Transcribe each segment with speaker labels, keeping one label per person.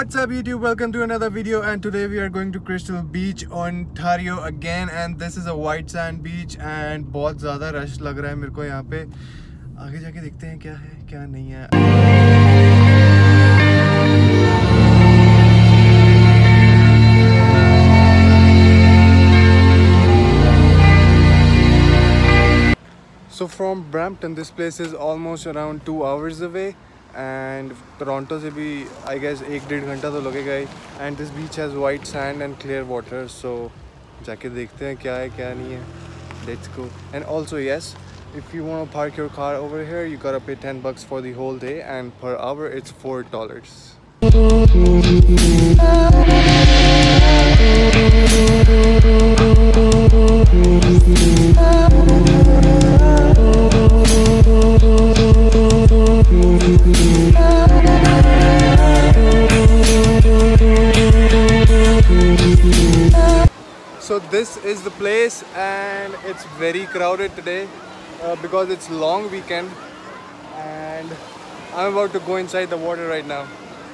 Speaker 1: What's up YouTube, welcome to another video and today we are going to Crystal Beach, Ontario again and this is a white sand beach and बहुत ज़्यादा rush लग रहा है मेरे को यहाँ पे। आगे जाके देखते हैं क्या है क्या नहीं है। So from Brampton this place is almost around 2 hours away and Toronto से भी I guess 1-1.5 घंटा तो लगेगा ही and this beach has white sand and clear water, so जाके देखते हैं क्या है क्या नहीं है। Let's go. And also yes, if you want to park your car over here you gotta pay $10 for the whole day and per hour it's $4. So this is the place and it's very crowded today because it's long weekend and I'm about to go inside the water right now.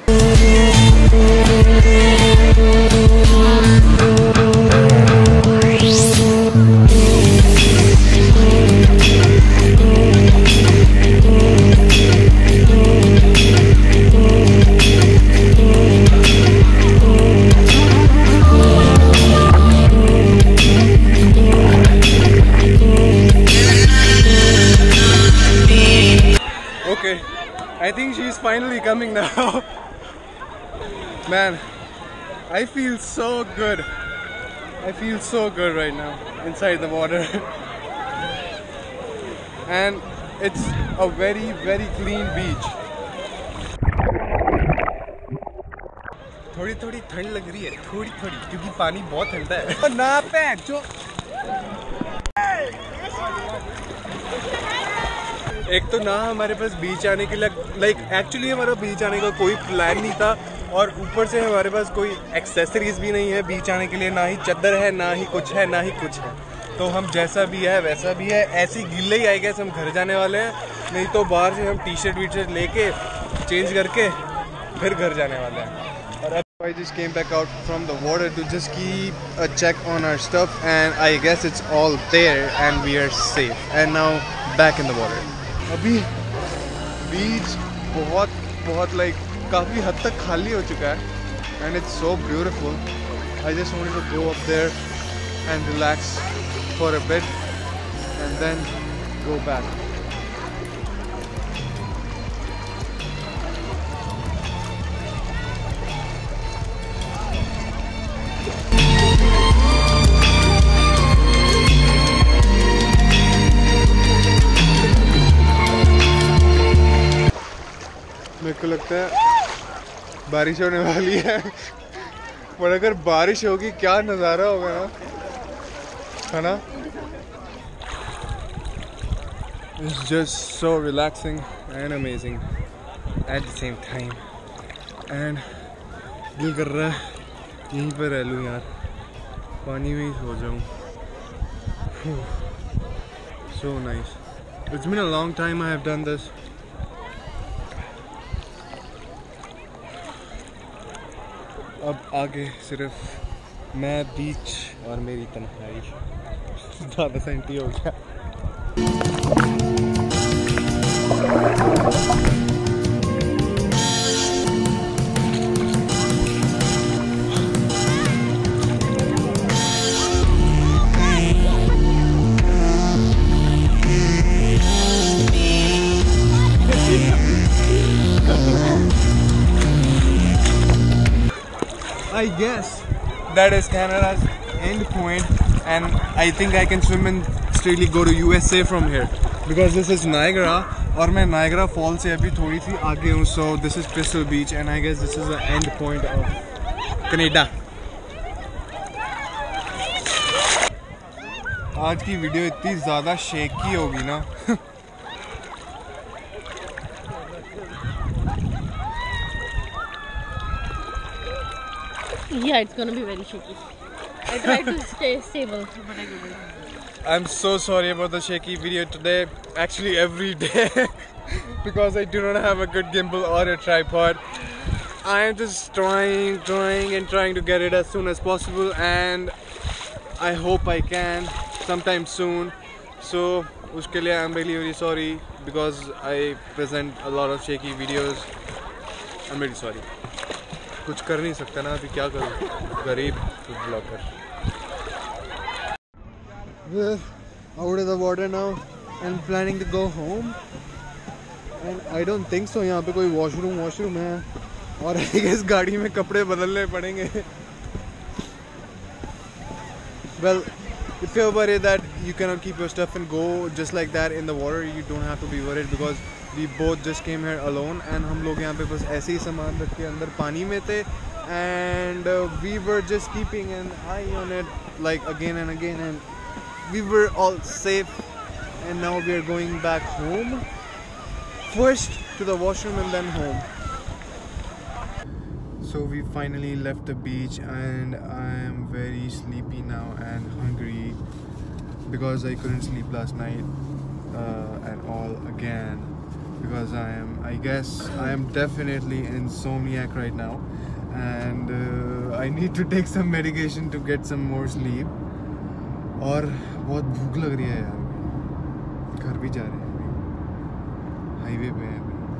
Speaker 1: Okay, I think she's finally coming now. Man, I feel so good. I feel so good right now inside the water. And it's a very clean beach. थोड़ी ठंड लग रही है, थोड़ी क्योंकि पानी बहुत ठंडा है। ना पे जो एक तो ना हमारे पास बीच आने के लिए एक्चुअली हमारा बीच आने का कोई प्लान नहीं था और ऊपर से हमारे पास कोई एक्सेसरीज भी नहीं है बीच आने के लिए, ना ही चादर है ना ही कुछ है। तो हम जैसा भी है वैसा भी है, ऐसी गीले ही आई गए हम घर जाने वाले हैं, नहीं तो बाहर से हम टी शर्ट लेके चेंज करके फिर घर जाने वाले हैं। और अब I just came back out from the water to just keep a check on our stuff and I guess it's all there and we are safe and now back in the water. अभी बीच बहुत काफ़ी हद तक खाली हो चुका है and it's so beautiful. I just wanted to go up there and relax for a bit and then go back. मेरे को लगता है बारिश होने वाली है पर अगर बारिश होगी क्या नज़ारा होगा ना, है ना? It's just so relaxing and amazing at the same time and दिल कर रहा है यहीं पर रह लूँ यार, पानी में ही सो जाऊँ। So nice. It's been a long time I have done this. अब आगे सिर्फ मैं बीच और मेरी तन्हाई। ज़्यादा सेंटी हो गया। I guess that is Canada's end point and I think I can swim and straightly go to USA from here because this is Niagara और मैं Niagara Falls से अभी थोड़ी सी आगे हूँ, so this is Crystal Beach and I guess this is the end point of Canada. आज की video इतनी ज़्यादा शेकी होगी ना
Speaker 2: Yeah, it's gonna be very shaky. I tried to stay stable, but I couldn't.
Speaker 1: I'm so sorry about the shaky video today, actually every day, because I do not have a good gimbal or a tripod. I am just trying to get it as soon as possible, and I hope I can sometime soon. So uske liye I'm really sorry because I present a lot of shaky videos. I'm really sorry. कुछ कर नहीं सकता ना, अभी क्या करूँ, गरीब blogger. We're out of the water now and planning to go home. And I don't think so यहाँ पे कोई वॉशरूम है, और इस गाड़ी में कपड़े बदलने पड़ेंगे. Well, if you're worried that you cannot keep your stuff and go just like that in the water, you don't have to be worried because we both just came here alone and हम लोग यहाँ पे बस ऐसे ही सामान रख के अंदर पानी में थे, and we were just keeping an eye on it like again and again, and we were all safe, and now we are going back home. First to the washroom and then home. So we finally left the beach and I am very sleepy now and hungry because I couldn't sleep last night at all again, because I guess I am definitely insomniac right now, and I need to take some medication to get some more sleep. और बहुत भूख लग रही है यार, घर भी जा रहे हैं, हाईवे पे हैं.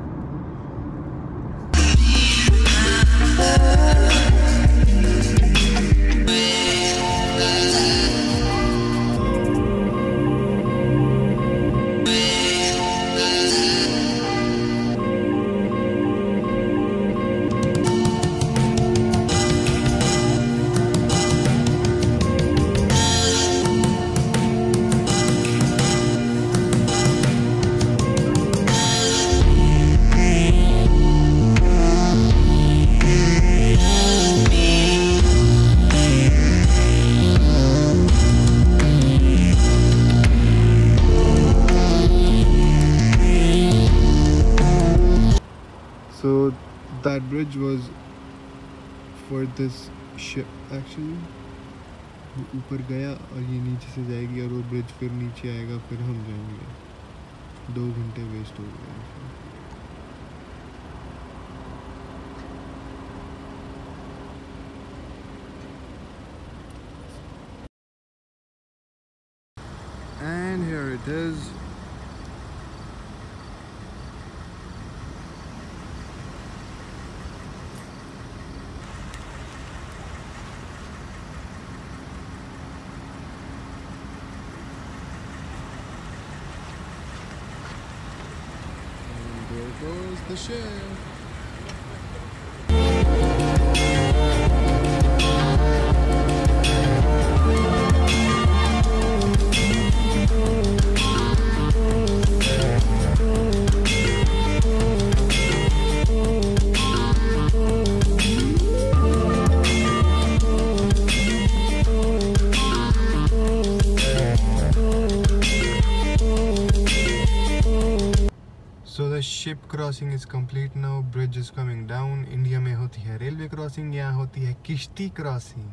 Speaker 1: So that bridge was for this ship actually. वो ऊपर गया और ये नीचे से जाएगी, और वो ब्रिज फिर नीचे आएगा, फिर हम जाएंगे. 2 घंटे वेस्ट हो गए. And here it is. There goes the ship. So the ship crossing is complete now. Bridge is coming down. India में होती है railway crossing, यहाँ होती है किश्ती crossing.